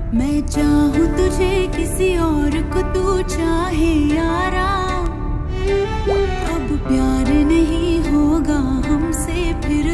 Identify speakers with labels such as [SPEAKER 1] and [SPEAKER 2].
[SPEAKER 1] मैं चाहूँ तुझे किसी और को तू चाहे यारा, अब प्यार नहीं होगा हमसे फिर